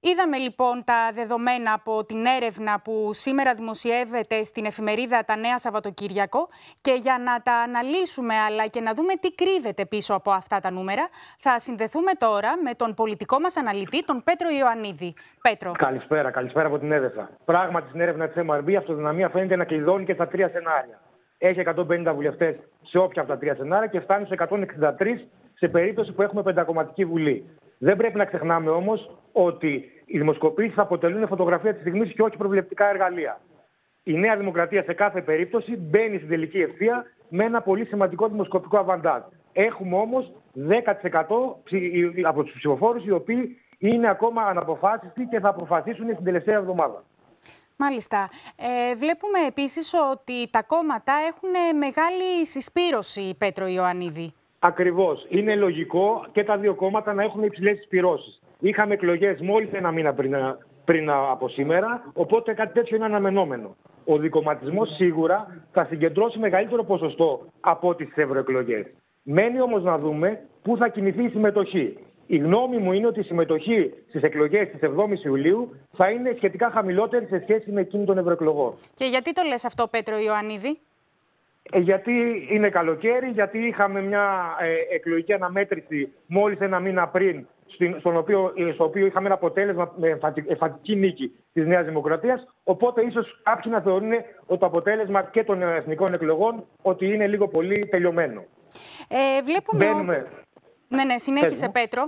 Είδαμε λοιπόν τα δεδομένα από την έρευνα που σήμερα δημοσιεύεται στην εφημερίδα Τα Νέα Σαββατοκύριακο και για να τα αναλύσουμε αλλά και να δούμε τι κρύβεται πίσω από αυτά τα νούμερα θα συνδεθούμε τώρα με τον πολιτικό μας αναλυτή, τον Πέτρο Ιωαννίδη. Πέτρο. Καλησπέρα από την έδεσα. Πράγματι στην έρευνα της MRB η αυτοδυναμία φαίνεται να κλειδώνει και στα τρία σενάρια. Έχει 150 βουλευτές σε όποια από τα τρία σενάρια και φτάνει σε 163 σε περίπτωση που έχουμε πεντακομματική βουλή. Δεν πρέπει να ξεχνάμε όμως ότι οι δημοσκοπήσεις αποτελούν φωτογραφία της στιγμής και όχι προβλεπτικά εργαλεία. Η Νέα Δημοκρατία σε κάθε περίπτωση μπαίνει στην τελική ευθεία με ένα πολύ σημαντικό δημοσκοπικό αβαντάζ. Έχουμε όμως 10% από τους ψηφοφόρους οι οποίοι είναι ακόμα αναποφάσιστοι και θα αποφασίσουν την τελευταία εβδομάδα. Μάλιστα. Βλέπουμε επίσης ότι τα κόμματα έχουν μεγάλη συσπήρωση, Πέτρο Ιωαννίδη. Ακριβώς. Είναι λογικό και τα δύο κόμματα να έχουν υψηλές συσπυρώσεις. Είχαμε εκλογές μόλις ένα μήνα πριν από σήμερα, οπότε κάτι τέτοιο είναι αναμενόμενο. Ο δικομματισμός σίγουρα θα συγκεντρώσει μεγαλύτερο ποσοστό από ό,τι στις ευρωεκλογές. Μένει όμως να δούμε πού θα κινηθεί η συμμετοχή. Η γνώμη μου είναι ότι η συμμετοχή στις εκλογές της 7ης Ιουλίου θα είναι σχετικά χαμηλότερη σε σχέση με εκείνη των ευρωεκλογών. Και γιατί το λες αυτό, Πέτρο Ιωαννίδη? Γιατί είναι καλοκαίρι, γιατί είχαμε μια εκλογική αναμέτρηση μόλις ένα μήνα πριν, στο οποίο είχαμε ένα αποτέλεσμα με εμφατική νίκη της Νέας Δημοκρατίας. Οπότε ίσως κάποιοι να θεωρούν ότι το αποτέλεσμα και των εθνικών εκλογών ότι είναι λίγο πολύ τελειωμένο. Βλέπουμε... Ναι, συνέχισε, Πέτρο.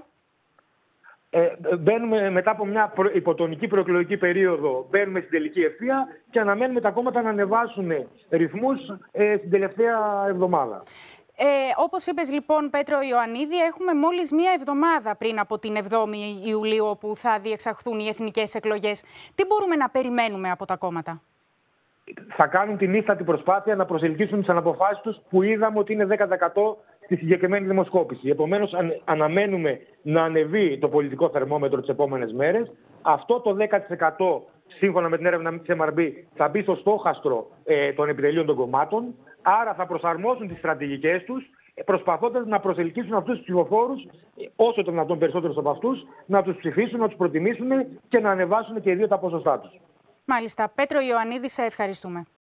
Μπαίνουμε μετά από μια υποτονική προεκλογική περίοδο, μπαίνουμε στην τελική ευθεία και αναμένουμε τα κόμματα να ανεβάσουν ρυθμούς στην τελευταία εβδομάδα. Όπως είπες λοιπόν, Πέτρο Ιωαννίδη, έχουμε μόλις μία εβδομάδα πριν από την 7η Ιουλίου όπου θα διεξαχθούν οι εθνικές εκλογές. Τι μπορούμε να περιμένουμε από τα κόμματα? Θα κάνουν την ίστατη προσπάθεια να προσελκύσουν τις αναποφάσεις τους που είδαμε ότι είναι 10% στη συγκεκριμένη δημοσκόπηση. Επομένως, αναμένουμε να ανεβεί το πολιτικό θερμόμετρο τις επόμενες μέρες. Αυτό το 10% σύμφωνα με την έρευνα της MRB θα μπει στο στόχαστρο των επιτελείων των κομμάτων. Άρα θα προσαρμόσουν τις στρατηγικές τους προσπαθώντας να προσελκύσουν αυτούς τους ψηφοφόρους, όσο το δυνατόν περισσότερους από αυτούς, να τους ψηφίσουν, να τους προτιμήσουν και να ανεβάσουν και οι δύο τα ποσοστά τους. Μάλιστα. Πέτρο Ιωαννίδη, σε ευχαριστούμε.